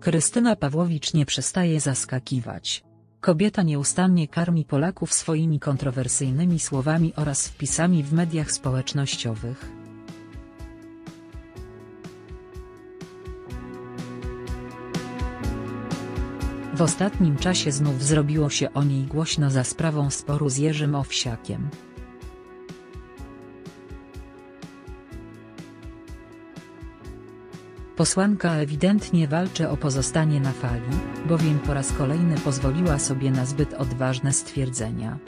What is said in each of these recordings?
Krystyna Pawłowicz nie przestaje zaskakiwać. Kobieta nieustannie karmi Polaków swoimi kontrowersyjnymi słowami oraz wpisami w mediach społecznościowych. W ostatnim czasie znów zrobiło się o niej głośno za sprawą sporu z Jerzym Owsiakiem. Posłanka ewidentnie walczy o pozostanie na fali, bowiem po raz kolejny pozwoliła sobie na zbyt odważne stwierdzenia.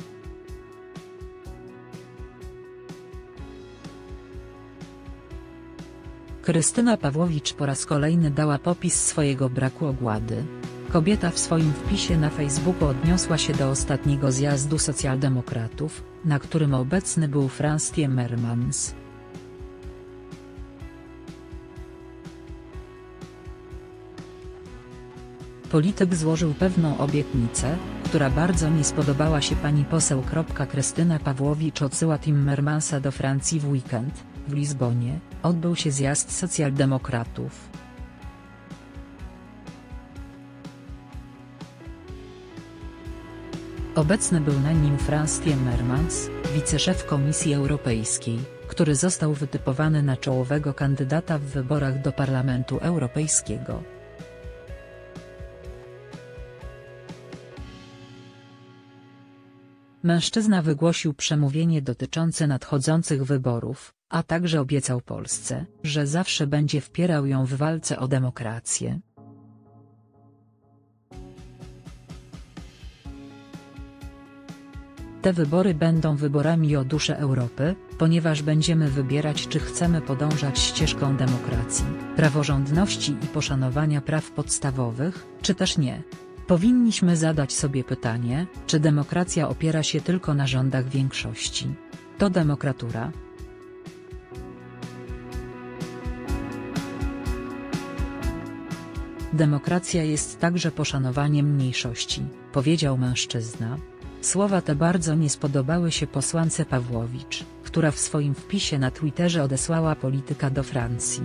Krystyna Pawłowicz po raz kolejny dała popis swojego braku ogłady. Kobieta w swoim wpisie na Facebooku odniosła się do ostatniego zjazdu socjaldemokratów, na którym obecny był Frans Timmermans. Polityk złożył pewną obietnicę, która bardzo nie spodobała się pani poseł. Krystyna Pawłowicz odsyła Timmermansa do Francji w weekend. W Lizbonie odbył się zjazd socjaldemokratów. Obecny był na nim Frans Timmermans, wiceszef Komisji Europejskiej, który został wytypowany na czołowego kandydata w wyborach do Parlamentu Europejskiego. Mężczyzna wygłosił przemówienie dotyczące nadchodzących wyborów, a także obiecał Polsce, że zawsze będzie wspierał ją w walce o demokrację. Te wybory będą wyborami o duszę Europy, ponieważ będziemy wybierać, czy chcemy podążać ścieżką demokracji, praworządności i poszanowania praw podstawowych, czy też nie. Powinniśmy zadać sobie pytanie, czy demokracja opiera się tylko na rządach większości. To demokratura. Demokracja jest także poszanowaniem mniejszości, powiedział mężczyzna. Słowa te bardzo nie spodobały się posłance Pawłowicz, która w swoim wpisie na Twitterze odesłała polityka do Francji.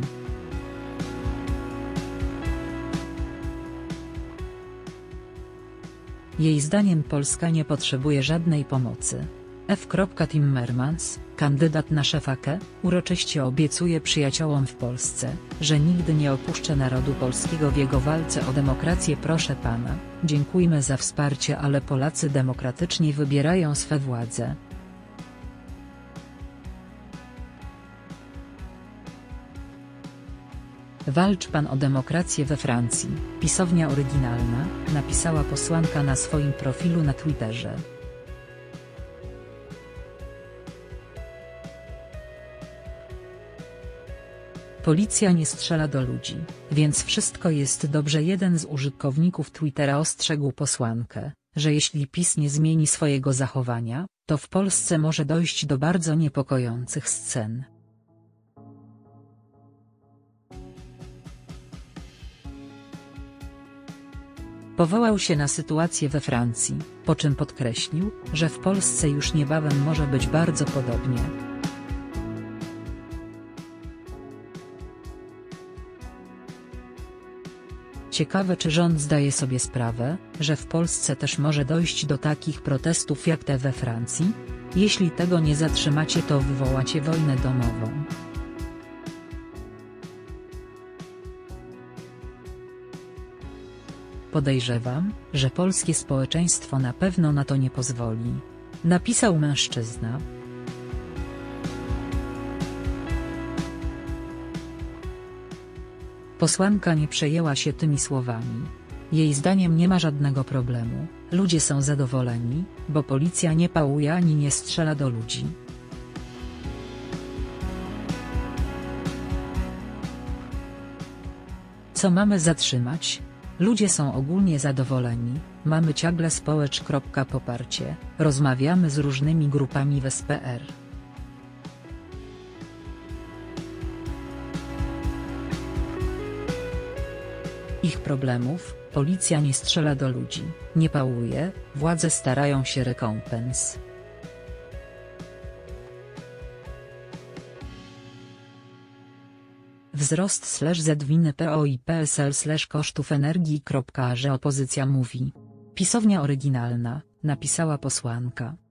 Jej zdaniem Polska nie potrzebuje żadnej pomocy. F. Timmermans, kandydat na szefa KE, uroczyście obiecuje przyjaciołom w Polsce, że nigdy nie opuszczę narodu polskiego w jego walce o demokrację. Proszę pana, dziękujmy za wsparcie, ale Polacy demokratycznie wybierają swe władze. Walcz pan o demokrację we Francji, pisownia oryginalna, napisała posłanka na swoim profilu na Twitterze. Policja nie strzela do ludzi, więc wszystko jest dobrze. Jeden z użytkowników Twittera ostrzegł posłankę, że jeśli PiS nie zmieni swojego zachowania, to w Polsce może dojść do bardzo niepokojących scen. Powołał się na sytuację we Francji, po czym podkreślił, że w Polsce już niebawem może być bardzo podobnie. Ciekawe, czy rząd zdaje sobie sprawę, że w Polsce też może dojść do takich protestów jak te we Francji? Jeśli tego nie zatrzymacie, to wywołacie wojnę domową. Podejrzewam, że polskie społeczeństwo na pewno na to nie pozwoli, napisał mężczyzna. Posłanka nie przejęła się tymi słowami. Jej zdaniem nie ma żadnego problemu, ludzie są zadowoleni, bo policja nie pałuje ani nie strzela do ludzi. Co mamy zatrzymać? Ludzie są ogólnie zadowoleni, mamy ciągle poparcie, rozmawiamy z różnymi grupami w SPR. Ich problemów, policja nie strzela do ludzi, nie pałuje, władze starają się rekompens. Wzrost / winy PO i PSL / kosztów energii. Że opozycja mówi. Pisownia oryginalna, napisała posłanka.